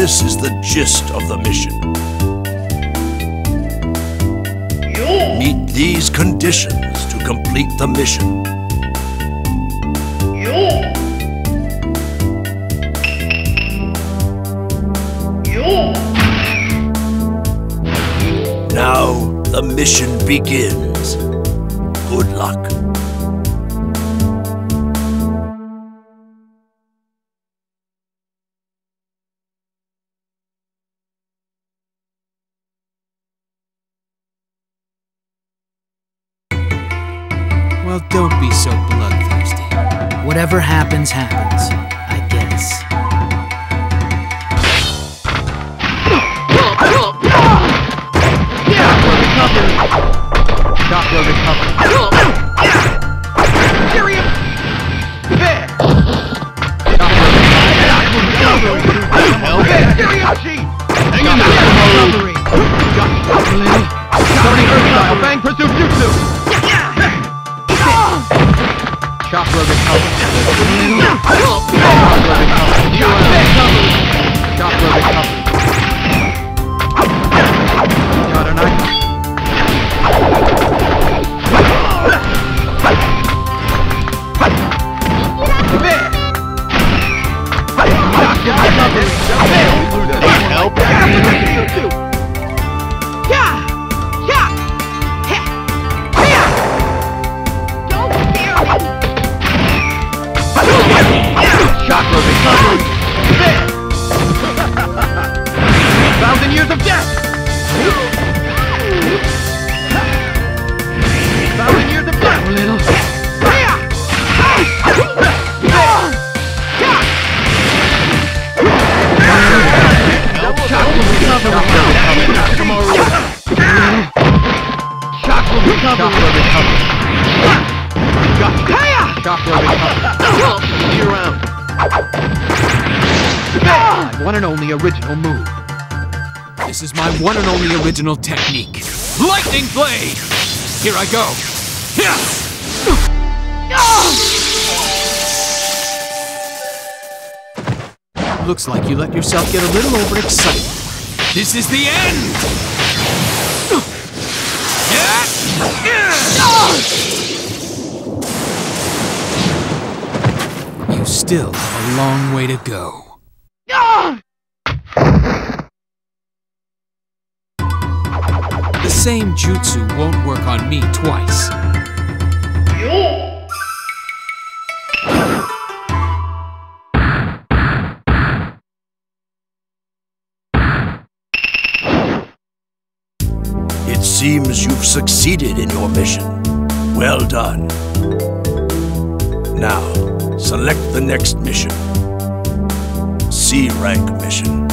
This is the gist of the mission. Meet these conditions to complete the mission. Now the mission begins. Good luck. Well, don't be so bloodthirsty. Whatever happens, happens, I guess. Shotgun recovered. Serious! There! Hang in there! Somebody style, bang pursuit jutsu! Chakra recovered. Chakra recovered. Got a knife. Help! Chakra recovery! Thousand years of death! Thousand years of death! Little. Chakra recovery! Chakra recovery! Chakra recovered. See you around. My one and only original move. This is my one and only original technique. Lightning Blade! Here I go. Looks like you let yourself get a little overexcited. This is the end! You still have a long way to go. The same jutsu won't work on me twice. It seems you've succeeded in your mission. Well done. Now, select the next mission. C rank mission.